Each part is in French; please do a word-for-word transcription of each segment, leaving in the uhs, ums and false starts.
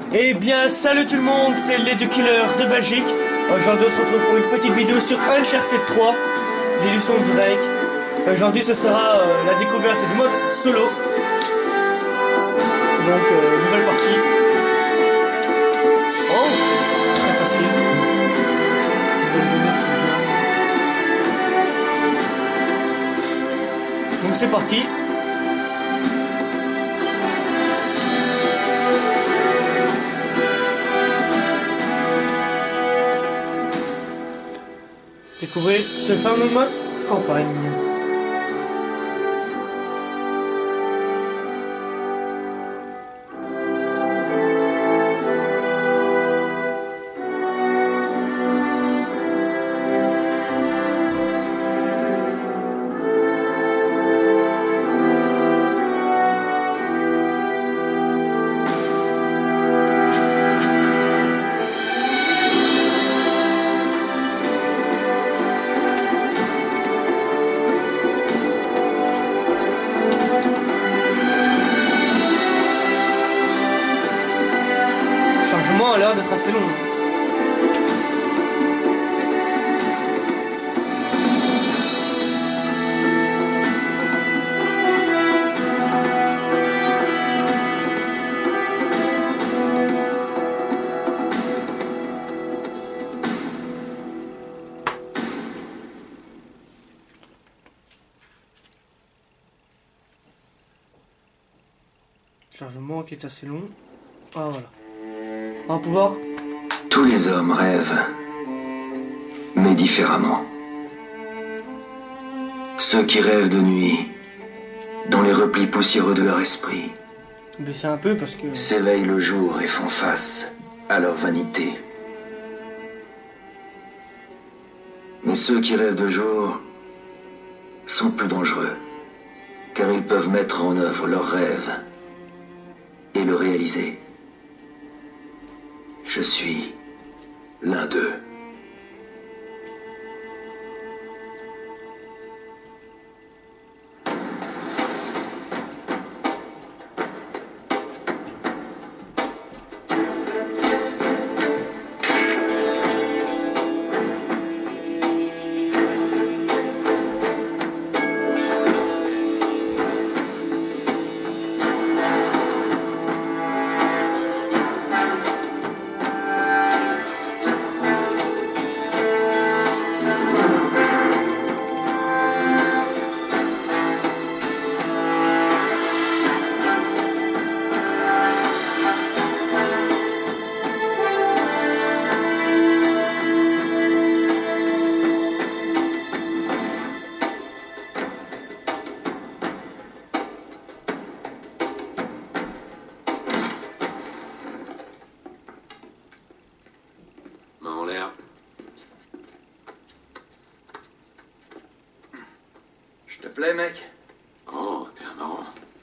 Eh bien, salut tout le monde, c'est l'Edu-Killer de Belgique. Aujourd'hui, on se retrouve pour une petite vidéo sur Uncharted trois, l'illusion de Drake. Aujourd'hui, ce sera euh, la découverte du mode solo. Donc, euh, nouvelle partie. Oh, très facile. Nouvelle donnée, c'est bien. Donc, c'est parti. Découvrez ce fameux mode campagne. Le changement a l'air d'être assez long. Chargement qui est assez long. Ah voilà. On va pouvoir... Tous les hommes rêvent, mais différemment. Ceux qui rêvent de nuit, dans les replis poussiéreux de leur esprit, baisser un peu parce que... s'éveillent le jour et font face à leur vanité. Mais ceux qui rêvent de jour sont plus dangereux, car ils peuvent mettre en œuvre leurs rêves et le réaliser. Je suis l'un d'eux. Je te plais, mec? Oh, t'es un marrant.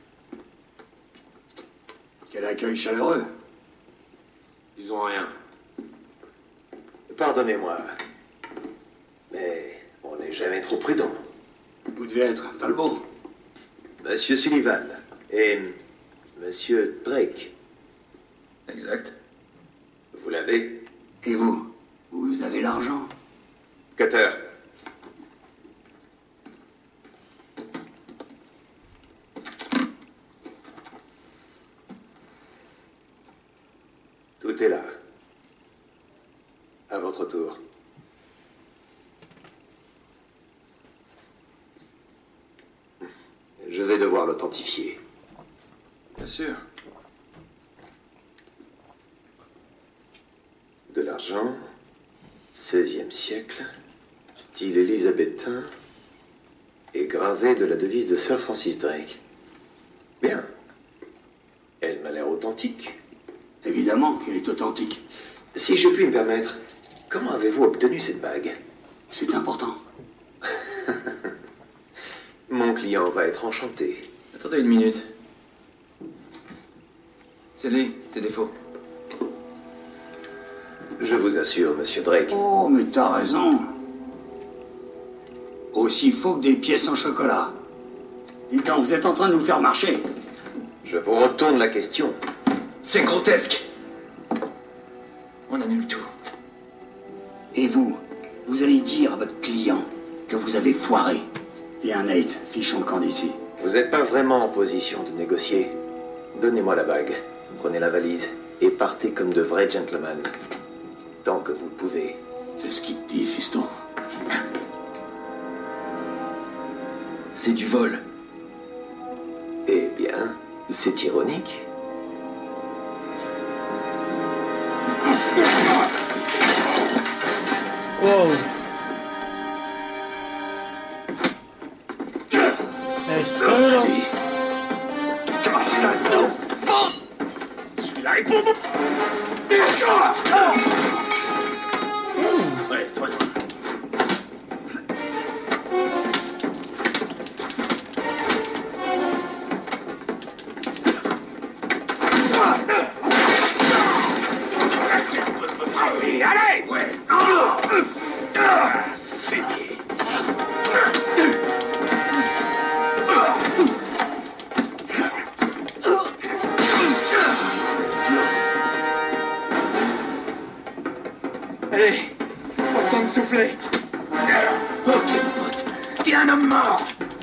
Quel accueil chaleureux. Disons rien. Pardonnez-moi, mais on n'est jamais trop prudent. Vous devez être Talbot. Monsieur Sullivan et Monsieur Drake. Exact. Vous l'avez? Et vous? Vous avez l'argent? Cutter. Tout est là. À votre tour. Je vais devoir l'authentifier. Bien sûr. De l'argent, seizième siècle, style élisabétain, et gravé de la devise de Sir Francis Drake. Bien. Elle m'a l'air authentique. Évidemment qu'elle est authentique. Si je puis me permettre, comment avez-vous obtenu cette bague? C'est important. Mon client va être enchanté. Attendez une minute. C'est lui, c'est des faux. Je vous assure, monsieur Drake. Oh, mais t'as raison. Aussi faux que des pièces en chocolat. Dis donc, vous êtes en train de nous faire marcher. Je vous retourne la question. C'est grotesque. On annule tout. Et vous, vous allez dire à votre client que vous avez foiré. Bien, Nate, fichons le camp d'ici. Vous n'êtes pas vraiment en position de négocier. Donnez-moi la bague, prenez la valise et partez comme de vrais gentlemen. Tant que vous le pouvez. Fais ce qu'il te dit, fiston. C'est du vol. Eh bien, c'est ironique. Wow. Eh, c'est sérieux là? Celui-là est pour moi. Ouais, toi, toi. Assez un peu de me frapper, allez! Ouais. Fini. Allez, autant de souffler. Ok, mon pote, t'es un homme mort.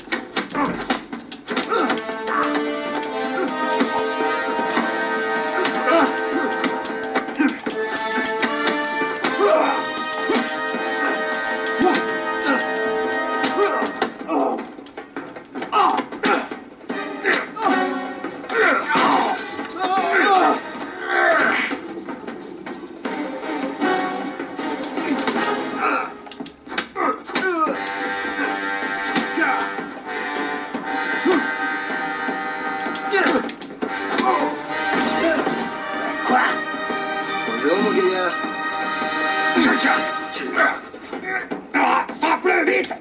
Quoi? Bonjour, mon gaillard. Chacun, tu meurs. Ah, frappe-le vite.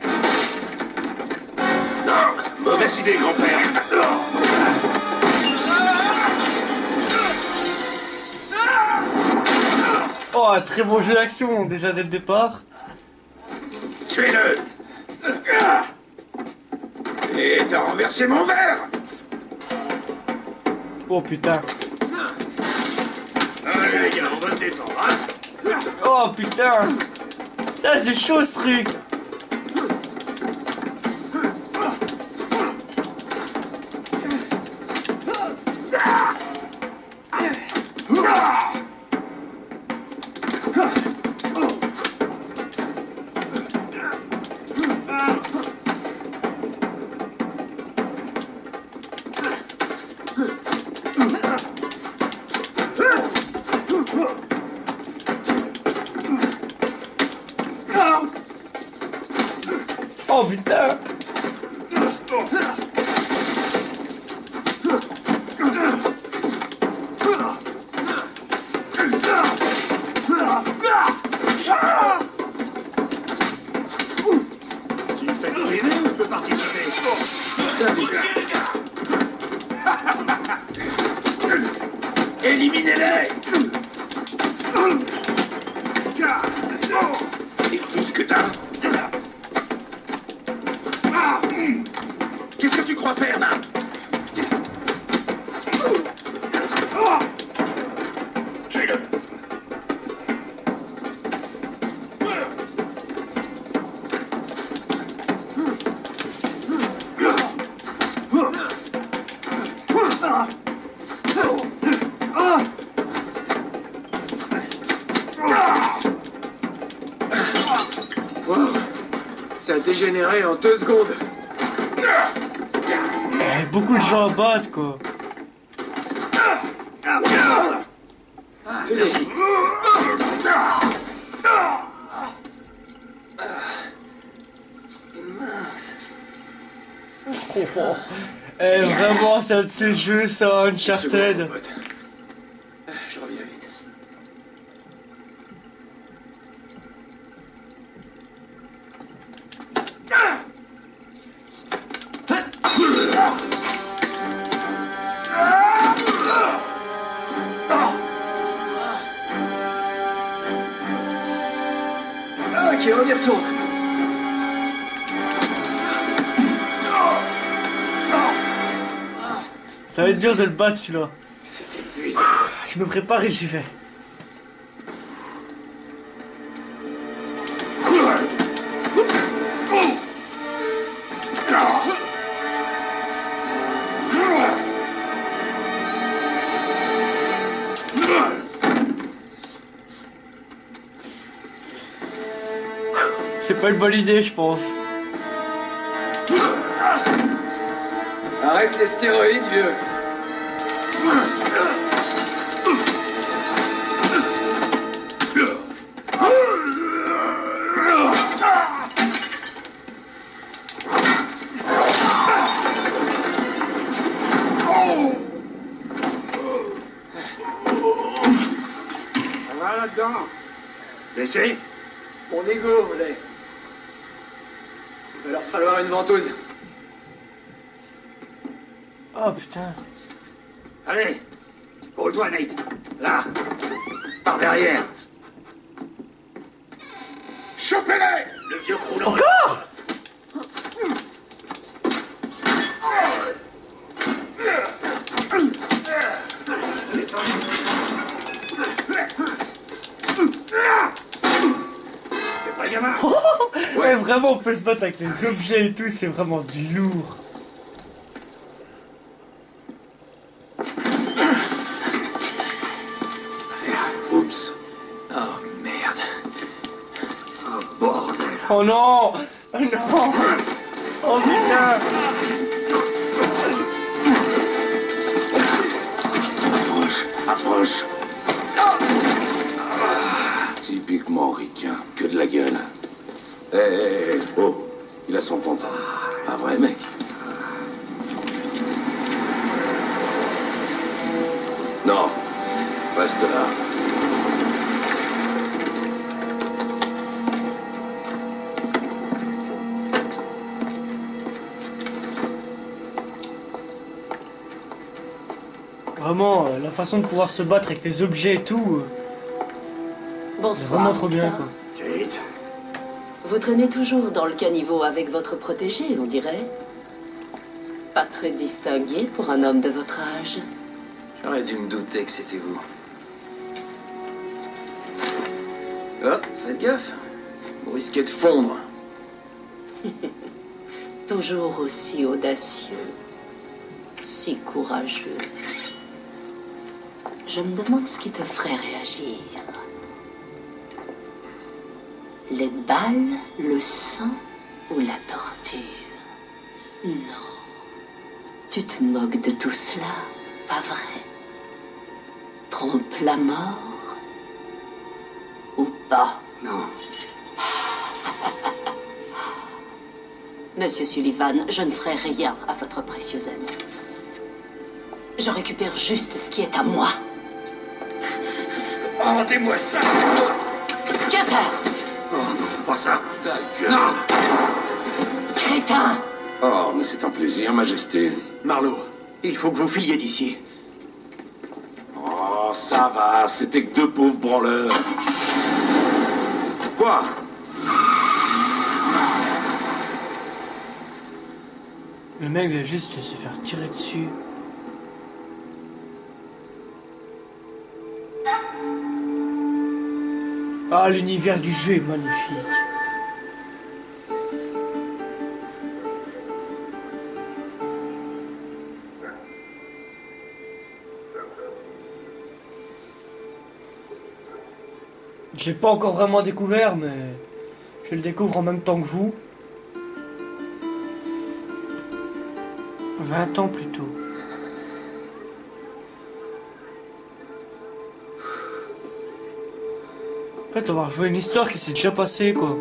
Non, mauvaise idée, grand-père. Oh, un très bon jeu d'action déjà dès le départ. Tuez-le. Et t'as renversé mon verre. Oh putain. Allez les gars, on va se détendre, hein. Oh putain. Ça c'est chaud ce truc. Oh putain. Tu me fais priver ou je peux participer? Éliminez-les! C'est tout ce que t'as? Qu'est-ce que tu crois faire là? Tuez-le! Wow, ça a dégénéré en deux secondes. Eh, beaucoup de gens à battre quoi. Merci. Eh vraiment c'est un de ces jeux ça, Seconde, Uncharted. mon pote. Je reviens vite. Ok, on y retourne. Ça va être dur de le battre celui-là. C'était épuisant. Je me prépare et j'y vais. C'est pas une bonne idée, je pense. Arrête les stéroïdes, vieux. Blessé? Mon égo, voulait. Il va leur falloir une ventouse. Oh putain. Allez, roule-toi, Nate. Là, par derrière. Chopez-les! Le vieux croulant. Encore? C'est pas gamin. Ouais, vraiment, on peut se battre avec les objets et tout, c'est vraiment du lourd. Oups. Oh, merde. Oh, bordel. Oh non! Oh non! Oh putain! Approche, approche. Typiquement ricain, que de la gueule. Eh, eh, eh, oh, il a son compte. Un vrai mec. Non, reste là. Vraiment, euh, la façon de pouvoir se battre avec les objets et tout, euh, c'est Bonsoir. vraiment trop bien, Victor. quoi. Kate, Vous traînez toujours dans le caniveau avec votre protégé, on dirait. Pas très distingué pour un homme de votre âge. J'aurais dû me douter que c'était vous. Hop, faites gaffe. Vous risquez de fondre. Toujours aussi audacieux. Si courageux. Je me demande ce qui te ferait réagir. Les balles, le sang ou la torture? Non. Tu te moques de tout cela, pas vrai? Trompe la mort? Ou pas? non. Monsieur Sullivan, je ne ferai rien à votre précieux ami. Je récupère juste ce qui est à moi. Rendez-moi ça! Cutter! Oh non, pas ça. Ta gueule. Non! Crétin! Oh, mais c'est un plaisir, Majesté. Marlowe, il faut que vous filiez d'ici. Oh, ça va, c'était que deux pauvres branleurs. Quoi? Le mec vient juste se faire tirer dessus. Ah, l'univers du jeu est magnifique. Je l'ai pas encore vraiment découvert, mais je le découvre en même temps que vous. vingt ans plus tôt. En fait, on va rejouer une histoire qui s'est déjà passée, quoi.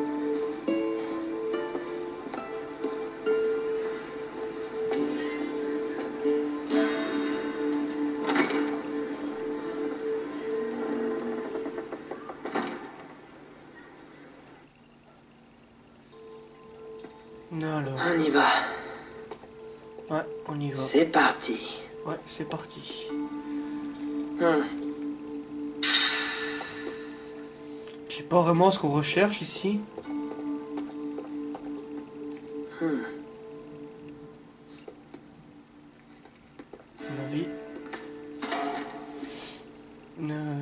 Alors, On y va. ouais, on y va. C'est parti. Ouais, c'est parti. Hum. Je sais pas vraiment ce qu'on recherche ici. Hum. À mon avis. Euh...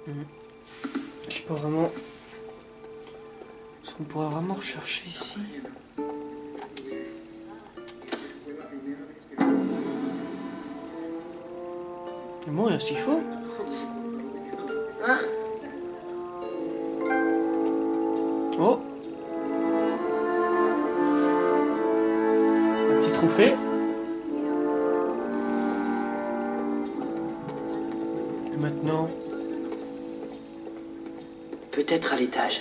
Mmh. Je sais pas vraiment ce qu'on pourrait vraiment rechercher ici. C'est bon, il y a ce qu'il faut. Hein? Oh, un petit trophée. Et maintenant, Peut-être à l'étage.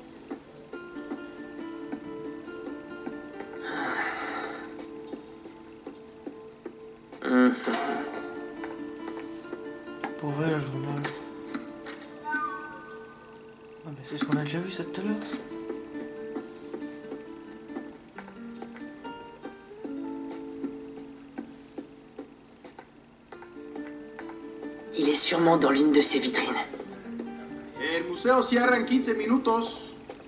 Hum. pour ouvrir le journal. Ah ben c'est ce qu'on a déjà vu ça tout à l'heure. ça. Il est sûrement dans l'une de ces vitrines. El museo cierra en quince minutos.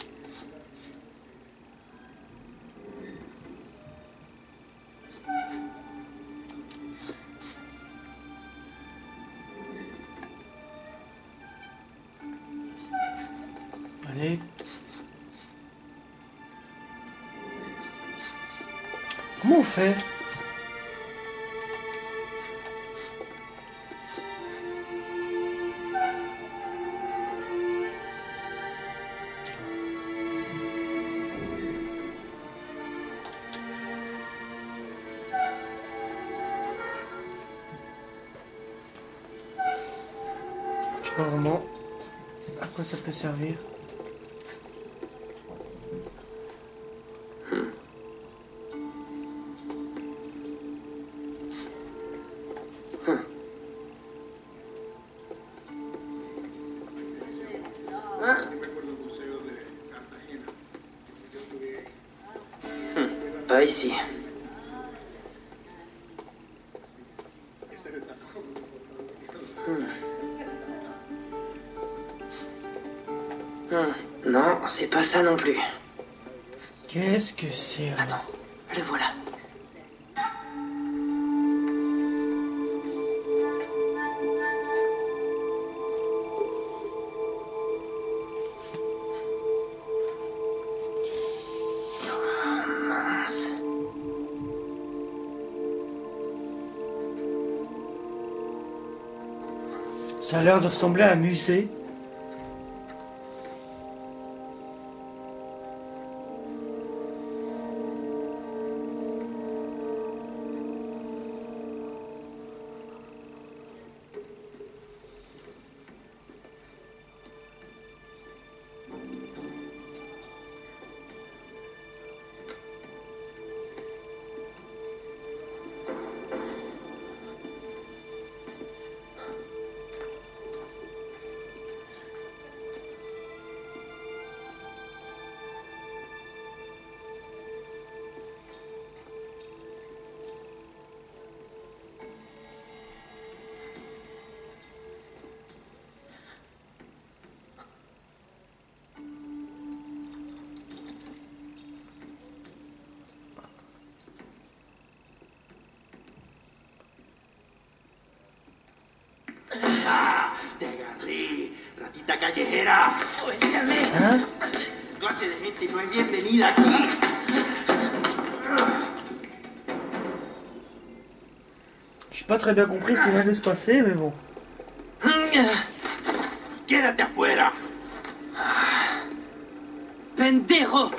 Allez. Comment on fait? Je sais pas vraiment à quoi ça peut servir. Pas ici. Hmm. Hmm. Non, c'est pas ça non plus. Qu'est-ce que c'est? Attends, le voilà. Oh, mince. Ça a l'air de ressembler à un musée. ¡Ah! ¡Te agarré! ¡Ratita callejera! Suéltame. Hein? Su clase de gente no es bienvenida aquí. J'ai pas très bien compris ce qui vient de se passer, mais bon. ¡Quédate afuera! Pendejo.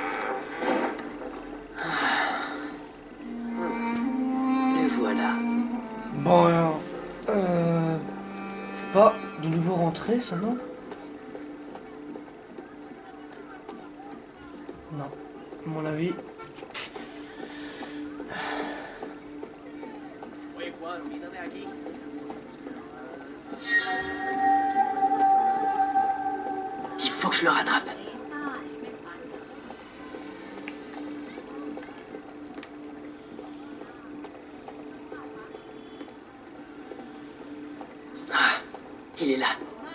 Le voilà. Bon, alors, euh, pas de nouveau rentrer, ça, non? Non, à mon avis. Il faut que je le rattrape. Ah, il est là.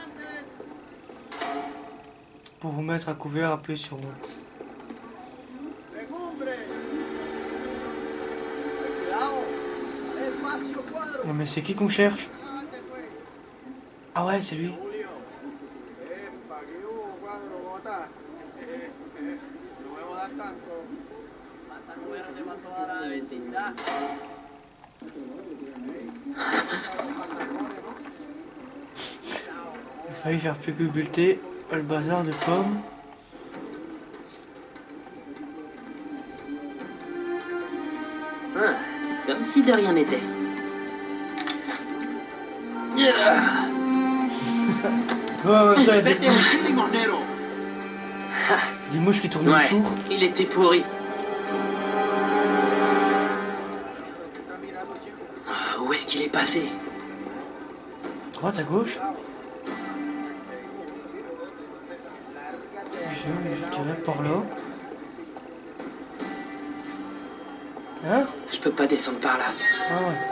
Pour vous mettre à couvert, appuyez sur moi. Non mais c'est qui qu'on cherche? Ah ouais, c'est lui. Il a failli faire plus que bulleter le bazar de pommes. Ah, comme si de rien n'était. Yeah. Ouais, ouais, t'as des, des mouches qui tournent Ouais, autour. il était pourri. Ah, où est-ce qu'il est passé? Droite à gauche. Je, je dirais par là. Hein? Je peux pas descendre par là. Ah ouais.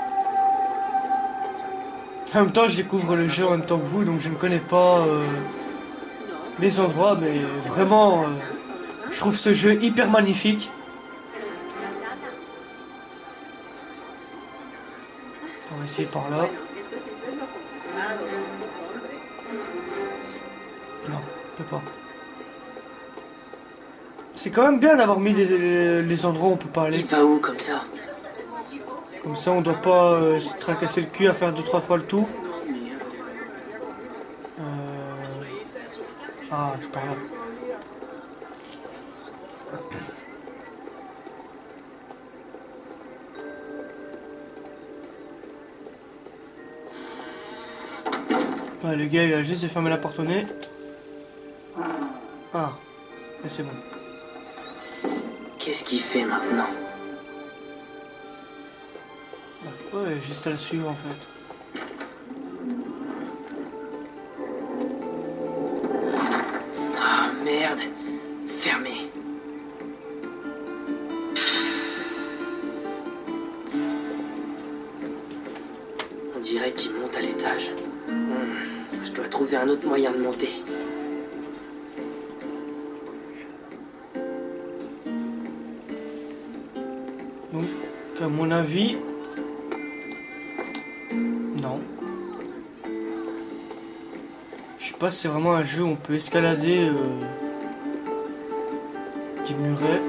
En même temps, je découvre le jeu en même temps que vous, donc je ne connais pas euh, les endroits, mais vraiment, euh, je trouve ce jeu hyper magnifique. On va essayer par là. Non, on peut pas. C'est quand même bien d'avoir mis les, les endroits où on peut pas aller. Il va où comme ça? Comme ça, on doit pas euh, se tracasser le cul à faire deux trois fois le tour. Euh... Ah, c'est par là. Ouais, le gars, il a juste de fermer la porte au nez. Ah, mais c'est bon. Qu'est-ce qu'il fait maintenant? Ouais, juste à le suivre en fait. Ah merde, fermé. On dirait qu'il monte à l'étage. Hmm, je dois trouver un autre moyen de monter. Donc, à mon avis... Non. Je sais pas si c'est vraiment un jeu où on peut escalader euh, des murets.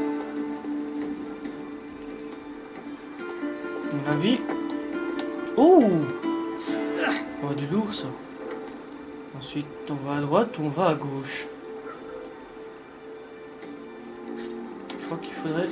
À mon avis... Oh! Oh, du lourd ça. Ensuite, on va à droite ou on va à gauche? Je crois qu'il faudrait...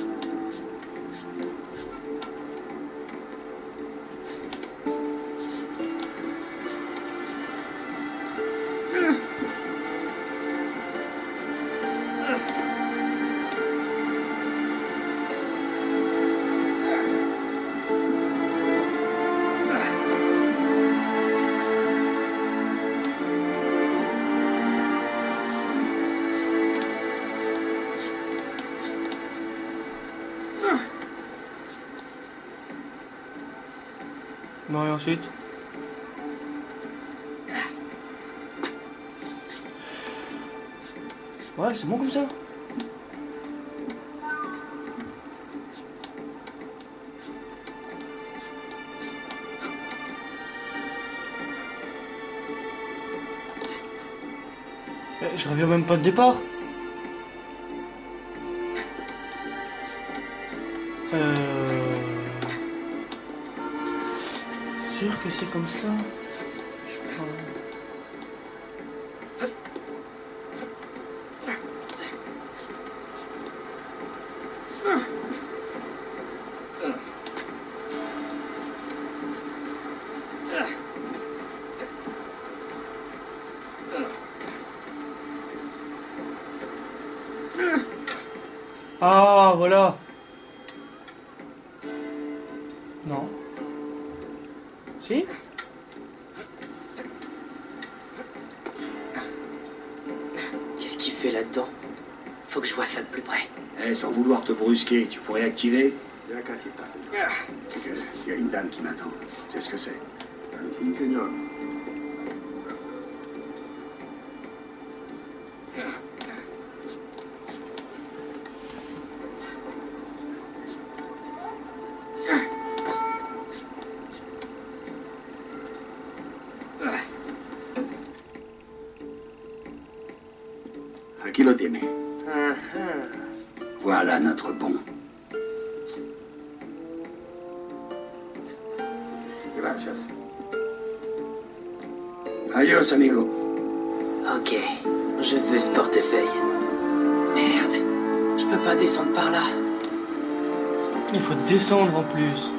Bon, et ensuite? Ouais, c'est bon comme ça. Eh, je reviens même pas de départ. Euh... Sûr que c'est comme ça? Je crois. Ah, voilà. Non. Si? Qu'est-ce qu'il fait là-dedans? Faut que je vois ça de plus près. Eh, sans vouloir te brusquer, tu pourrais activer? Il y a une dame qui m'attend. C'est ce que c'est. Aquí lo tiene. Voilà notre bon. gracias. Adios, amigo. Ok, je veux ce portefeuille. Merde, je peux pas descendre par là. Il faut descendre en plus.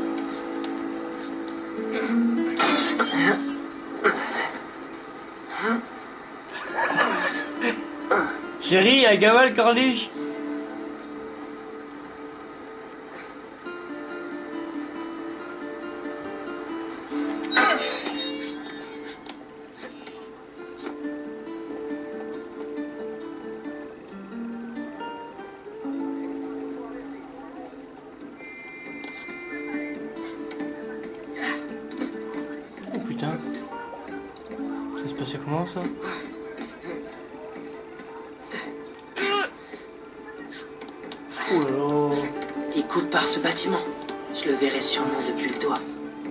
Chérie, à Gaval Corniche. Oh putain. Ça se passait comment ça? Oh là là. Écoute par ce bâtiment. Je le verrai sûrement depuis le toit.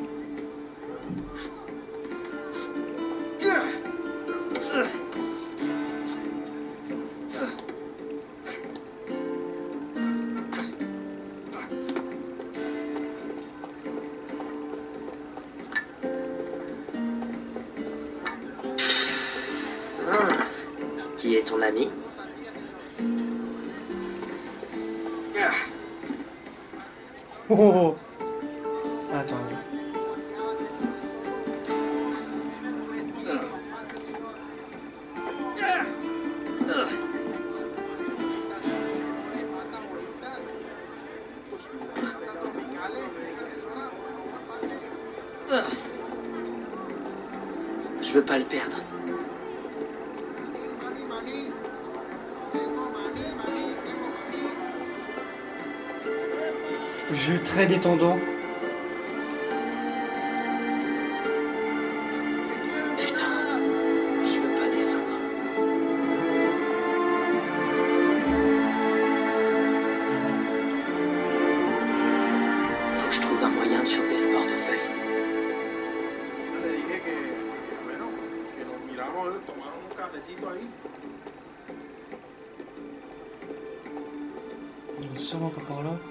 Ah. Qui est ton ami? Oh, oh, oh. Attends. Je veux pas le perdre. Jeu très détendant. Putain, je veux pas descendre. Faut que je trouve un moyen de choper ce portefeuille. Le dije que, bueno, que nos miramos, tomaron un cafecito ahí. Non, sûrement pas par là.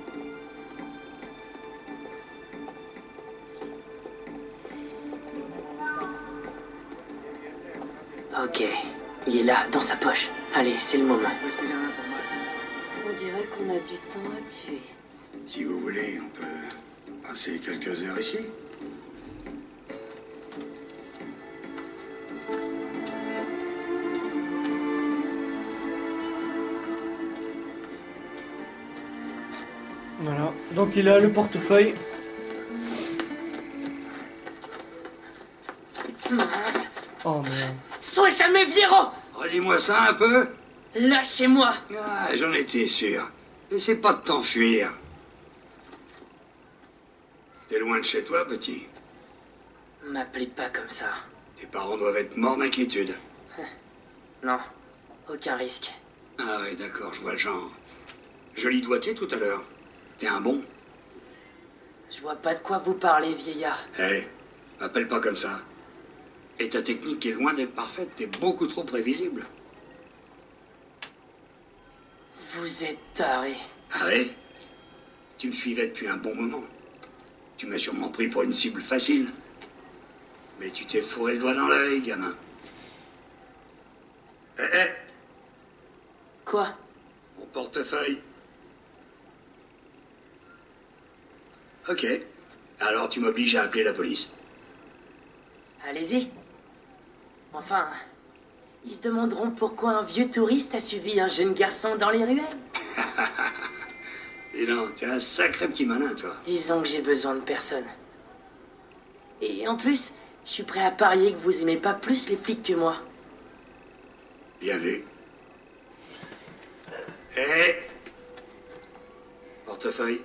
Ok, il est là, dans sa poche. Allez, c'est le moment. On dirait qu'on a du temps à tuer. Si vous voulez, on peut passer quelques heures ici. Voilà, donc il a le portefeuille. Mince. Oh merde. Suéltame, Viero! Relis-moi ça un peu. Lâchez-moi! Ah, j'en étais sûr. Essaie pas de t'enfuir. T'es loin de chez toi, petit. M'appelez pas comme ça. Tes parents doivent être morts d'inquiétude. Non, aucun risque. Ah oui, d'accord, je vois le genre. Joli doigté tout à l'heure. T'es un bon. Je vois pas de quoi vous parlez, vieillard. Hé, m'appelle pas comme ça. Et ta technique est loin d'être parfaite, t'es beaucoup trop prévisible. Vous êtes taré. Ah ouais? Tu me suivais depuis un bon moment. Tu m'as sûrement pris pour une cible facile. Mais tu t'es fourré le doigt dans l'œil, gamin. Hé, hé, Quoi? mon portefeuille. Ok. Alors tu m'obliges à appeler la police. Allez-y. Enfin, ils se demanderont pourquoi un vieux touriste a suivi un jeune garçon dans les ruelles. Dis donc, t'es un sacré petit malin, toi. Disons que j'ai besoin de personne. Et en plus, je suis prêt à parier que vous aimez pas plus les flics que moi. Bien vu. Hé, portefeuille.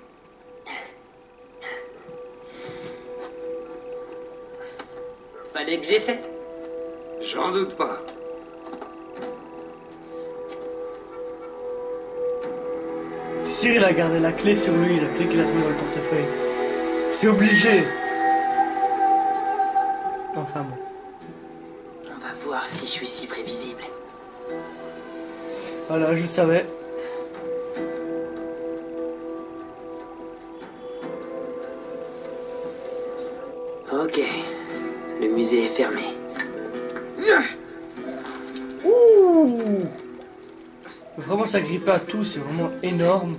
Fallait que j'essaie. J'en doute pas. Cyril a gardé la clé sur lui, la clé qu'il a trouvée dans le portefeuille. C'est obligé. Enfin bon. On va voir si je suis si prévisible. Voilà, je savais. Ok. Le musée est fermé. Ouh! Vraiment s'agripper à tout, c'est vraiment énorme.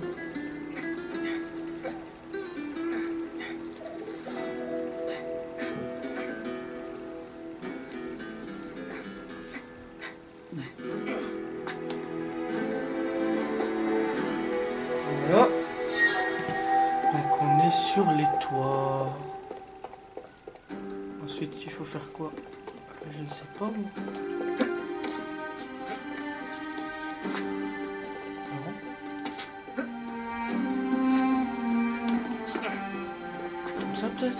Voilà. Donc on est sur les toits. Ensuite il faut faire quoi? Je ne sais pas moi. Non. Comme ça peut-être?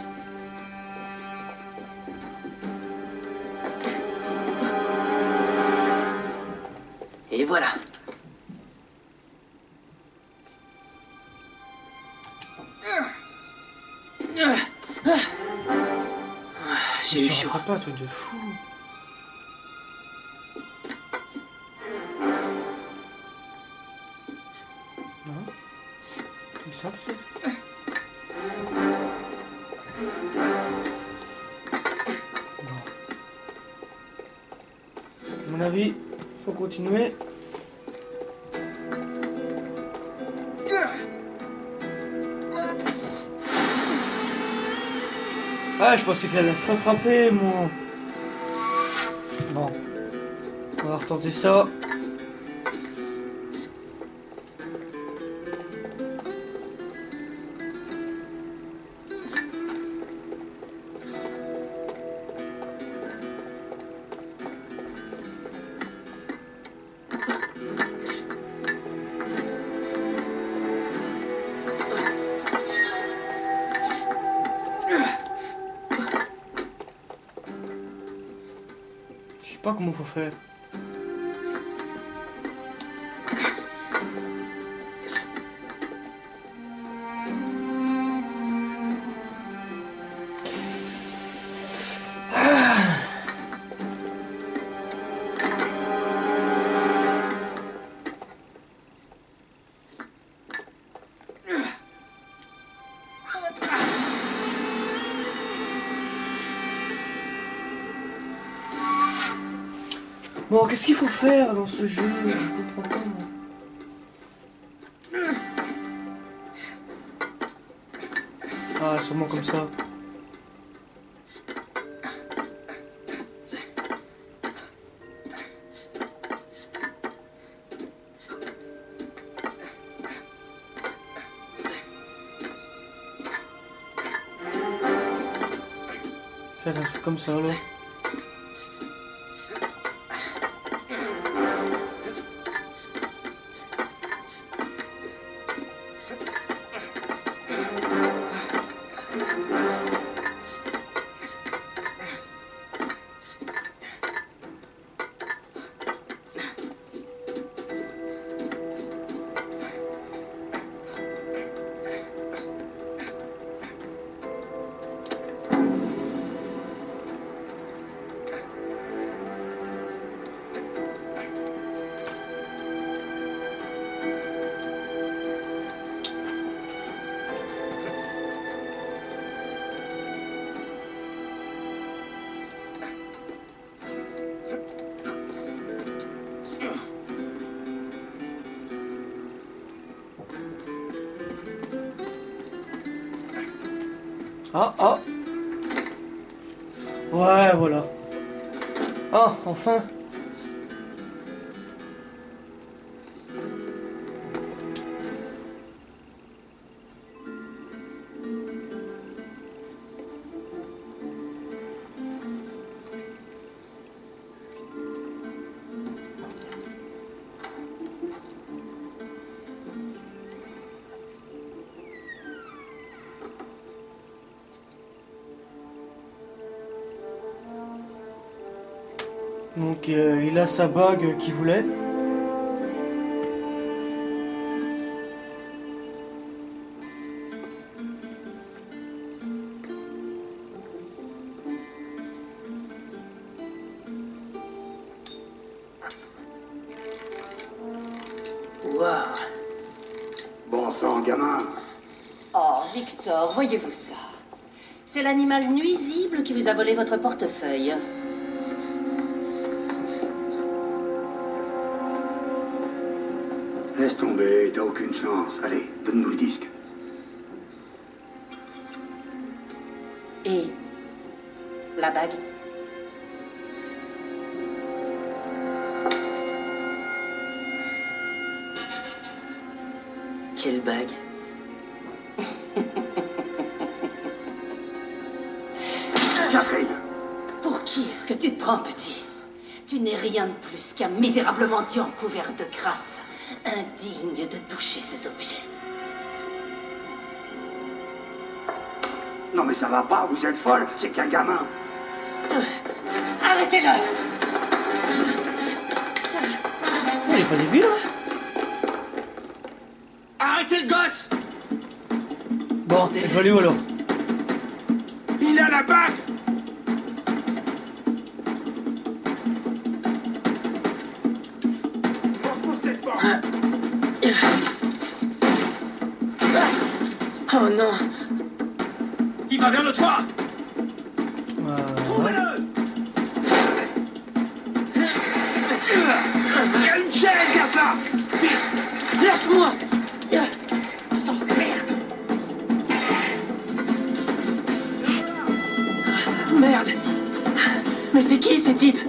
Et voilà. J'ai eu chaud. Pas, toi, de fou. Non? Comme ça, peut-être? Non. À mon avis, faut continuer. Ah, je pensais qu'elle allait se rattraper, moi. Bon. On va retenter ça. Je sais pas comment faut faire. Bon, qu'est-ce qu'il faut faire dans ce jeu? Je comprends pas. Ah, sûrement comme ça. Peut-être un truc comme ça, là. Ah, ah. Ouais, voilà. Ah, enfin. Donc euh, il a sa bague qu'il voulait. Waouh. Bon sang, gamin. Oh, Victor, voyez-vous ça? C'est l'animal nuisible qui vous a volé votre portefeuille. Laisse tomber, t'as aucune chance. Allez, donne-nous le disque. Et la bague? Quelle bague? Catherine! Pour qui est-ce que tu te prends, petit? Tu n'es rien de plus qu'un misérable mendiant couvert de crasse, indigne de toucher ces objets. Non mais ça va pas, vous êtes folle, c'est qu'un gamin. Arrêtez-le! Il est pas débile, hein? Arrêtez le gosse! Bon, je vais aller où alors? Il a la bague! Oh non! Il va vers le toit! Euh, ouais. Trouvez-le! Il y a une chaîne, casse-la! Vite! Lâche-moi! Merde! Mais c'est qui ces types?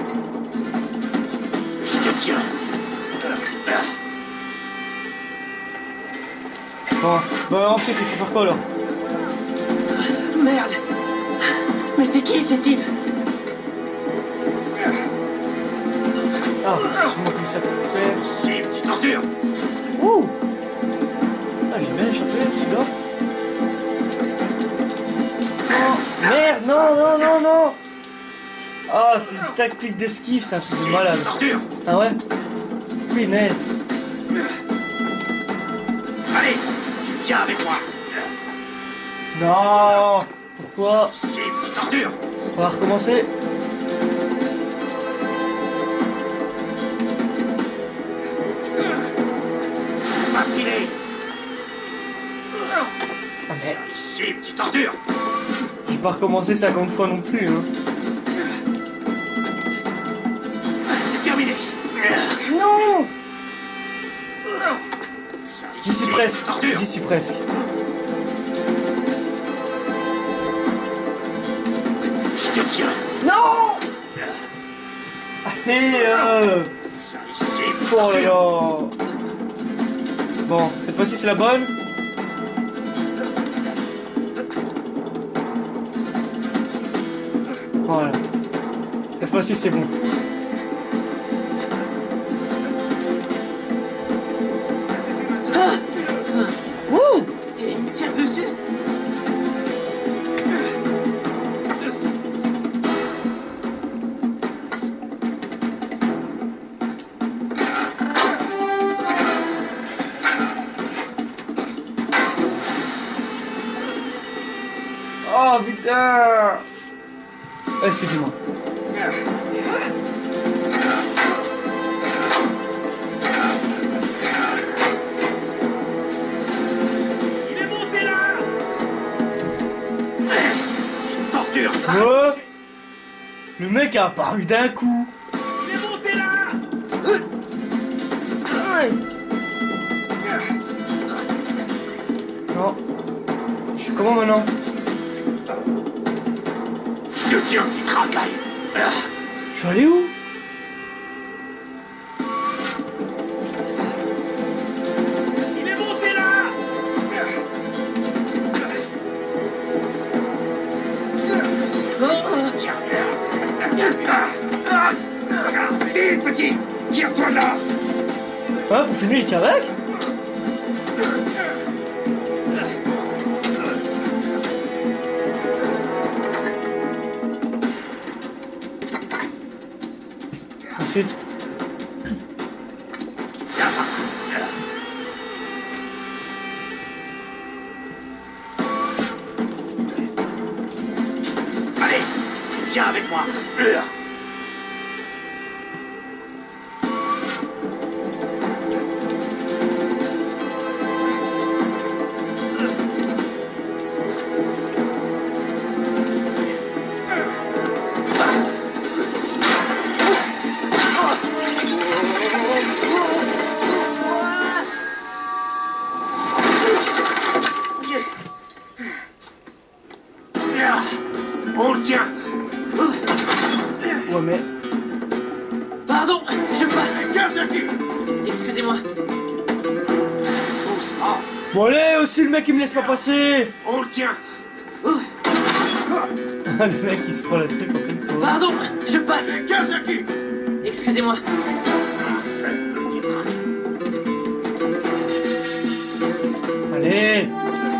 Je te tiens! Bon, bah ensuite il faut faire quoi alors? Merde! Mais c'est qui ces types? Ah, c'est moi comme ça qu'il faut faire. Si, petite ordure! Ouh! Ah, j'ai bien échappé celui-là. Oh, merde, non, non, non, non! Ah, c'est une tactique d'esquive, c'est un truc de malade. Petite ordure! Ah ouais? Punaise. Allez, tu viens avec moi! Non! Pourquoi? Si, petite ordure! On va recommencer. Va filer! Ah merde. Si, petite ordure! Je vais pas recommencer cinquante fois non plus, hein. C'est terminé! Non! J'y suis presque. J'y suis presque. Je te tiens! Non! Allez, euh... Si, Oh là là. Bon, cette fois-ci c'est la bonne. Voilà. Cette fois-ci c'est bon. Wouh! Et il me tire dessus? Oh putain! Excusez-moi. il est monté là! Petite torture! Ouais. Le mec a apparu d'un coup. Il est monté là! Ouais. Non. Je suis comment maintenant? Je te tiens, petit racaille! Je suis allé où? Il est monté là! Tiens! Vite, petit! Tire-toi là! Ah, pour finir, il tient avec? Ensuite. Allez, tu viens avec moi! Ouais, mais... Pardon, je passe. Kazaki! Excusez-moi. Doucement. Bon allez, aussi le mec il me laisse pas passer. On le tient. Le mec il se prend la truc en pleine pause. Pardon, je passe. Kazaki! Excusez-moi. Ah, cette petite race. Allez.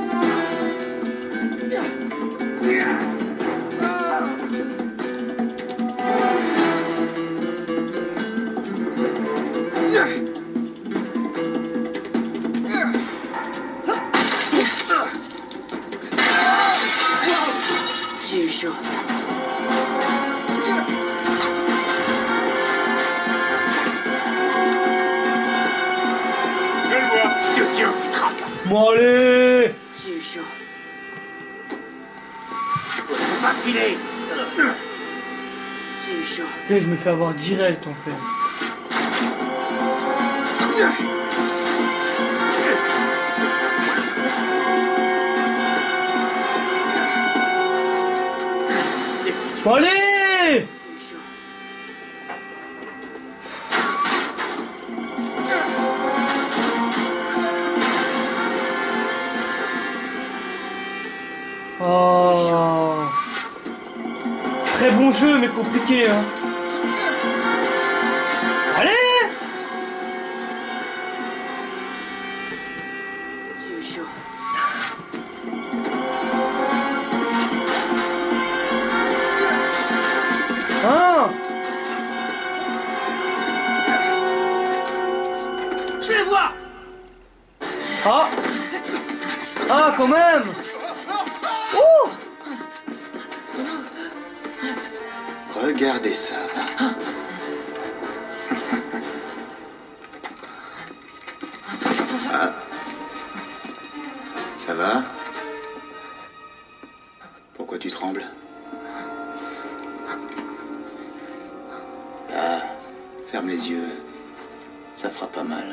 J'ai eu chaud. Je le vois. Je te tiens, tu craques. Bon allez. J'ai eu chaud. Je peux pas filer. J'ai eu chaud. Ok, je me fais avoir direct en fait. Bon allez. J'ai eu chaud. Oh. Très bon jeu mais compliqué hein. Allez. J'ai eu chaud. Hein. Je vais voir. Ah. Ah quand même. Ouh. Regardez ça. Ah. Ça va? Pourquoi tu trembles? Ah, ferme les yeux. Ça fera pas mal.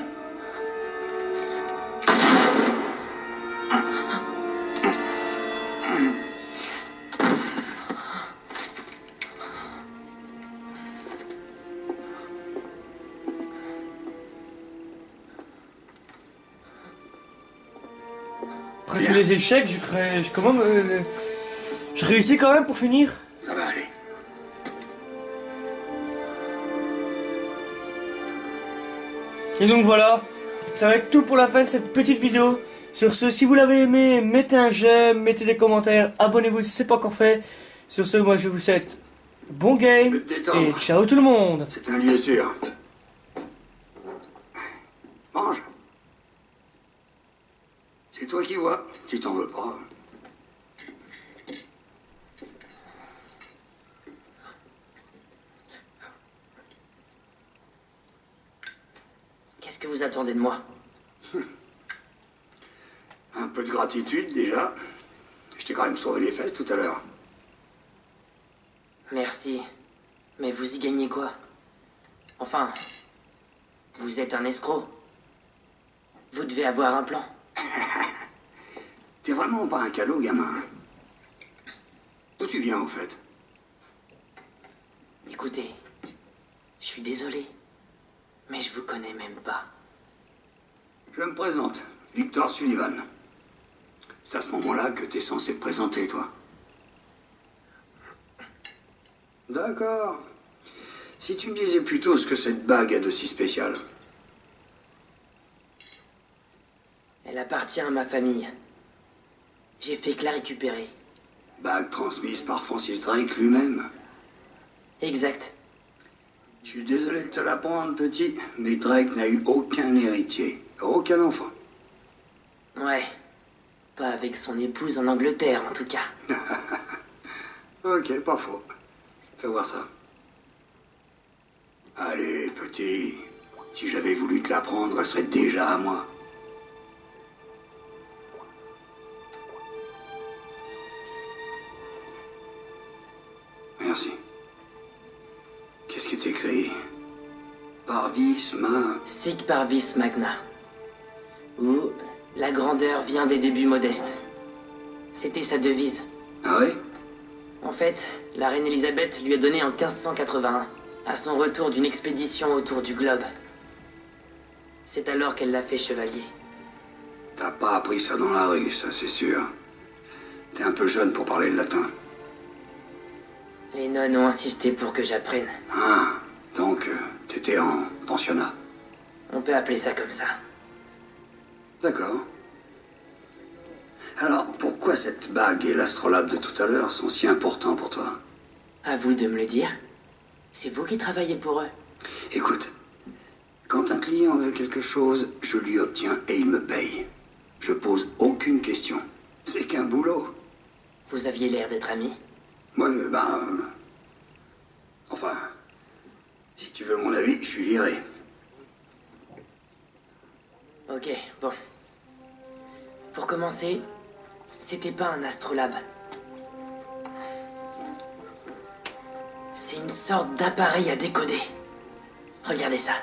Après tous les échecs, je crée, je comment me, je réussis quand même pour finir. Ça va aller. Et donc voilà, ça va être tout pour la fin de cette petite vidéo. Sur ce, si vous l'avez aimé, mettez un j'aime, mettez des commentaires, abonnez-vous si c'est pas encore fait. Sur ce, moi je vous souhaite bon game et ciao tout le monde. C'est un lieu sûr. Mange. C'est toi qui vois, si t'en veux pas. Qu'est-ce que vous attendez de moi? Un peu de gratitude déjà. Je t'ai quand même sauvé les fesses tout à l'heure. Merci. Mais vous y gagnez quoi? Enfin, vous êtes un escroc. Vous devez avoir un plan. T'es vraiment pas un calot, gamin. D'où tu viens, en fait? Écoutez, je suis désolé, mais je vous connais même pas. Je me présente, Victor Sullivan. C'est à ce moment-là que t'es censé te présenter, toi. D'accord. Si tu me disais plutôt ce que cette bague a de si spécial. Elle appartient à ma famille. J'ai fait que la récupérer. Bague transmise par Francis Drake lui-même. Exact. Je suis désolé de te l'apprendre, petit, mais Drake n'a eu aucun héritier. Aucun enfant. Ouais. Pas avec son épouse en Angleterre, en tout cas. Ok, pas faux. Fais voir ça. Allez, petit. Si j'avais voulu te l'apprendre, elle serait déjà à moi. Merci. Qu'est-ce qui est écrit? Parvis ma... Sic parvis magna. Ou la grandeur vient des débuts modestes. C'était sa devise. Ah ouais? En fait, la reine Elisabeth lui a donné en quinze cent quatre-vingt-un, à son retour d'une expédition autour du globe. C'est alors qu'elle l'a fait chevalier. T'as pas appris ça dans la rue, ça c'est sûr. T'es un peu jeune pour parler le latin. Les nonnes ont insisté pour que j'apprenne. Ah, donc euh, t'étais en pensionnat. On peut appeler ça comme ça. D'accord. Alors, pourquoi cette bague et l'astrolabe de tout à l'heure sont si importants pour toi? À vous de me le dire. C'est vous qui travaillez pour eux. Écoute, quand un client veut quelque chose, je lui obtiens et il me paye. Je pose aucune question. C'est qu'un boulot. Vous aviez l'air d'être amis. Moi, euh, ben... euh, Enfin... Si tu veux mon avis, je suis viré. Ok, bon. Pour commencer, c'était pas un astrolabe. C'est une sorte d'appareil à décoder. Regardez ça.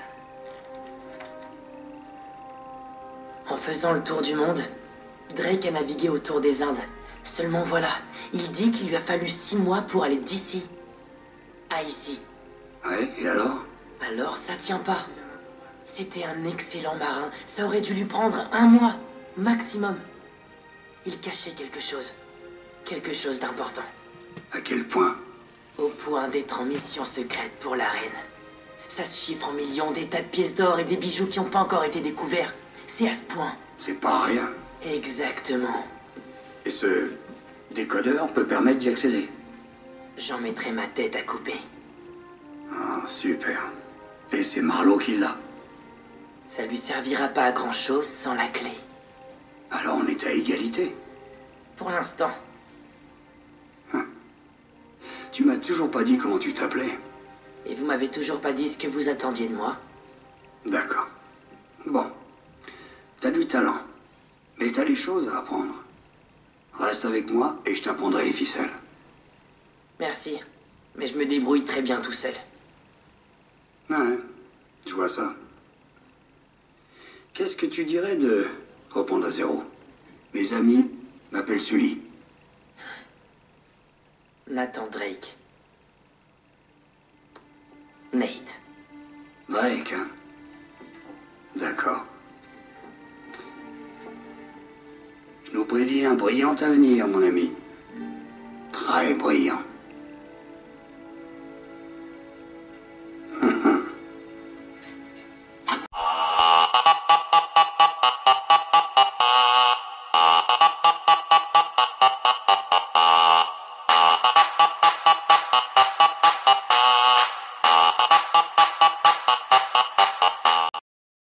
En faisant le tour du monde, Drake a navigué autour des Indes. Seulement voilà, il dit qu'il lui a fallu six mois pour aller d'ici à ici. Ouais, et alors? Alors ça tient pas. C'était un excellent marin. Ça aurait dû lui prendre un mois, maximum. Il cachait quelque chose. Quelque chose d'important. À quel point? Au point d'être en mission secrète pour la reine. Ça se chiffre en millions, des tas de pièces d'or et des bijoux qui n'ont pas encore été découverts. C'est à ce point. C'est pas rien. Exactement. Et ce décodeur peut permettre d'y accéder. J'en mettrai ma tête à couper. Ah, super. Et c'est Marlowe qui l'a. Ça lui servira pas à grand chose sans la clé. Alors on est à égalité. Pour l'instant. Hein. Tu m'as toujours pas dit comment tu t'appelais. Et vous m'avez toujours pas dit ce que vous attendiez de moi. D'accord. Bon. T'as du talent. Mais t'as des choses à apprendre. Reste avec moi et je t'apprendrai les ficelles. Merci. Mais je me débrouille très bien tout seul. Ouais, je vois ça. Qu'est-ce que tu dirais de reprendre à zéro? Mes amis m'appellent Sully. Nathan Drake. Nate. Drake, hein? D'accord. Je nous prédis un brillant avenir, mon ami. Très brillant.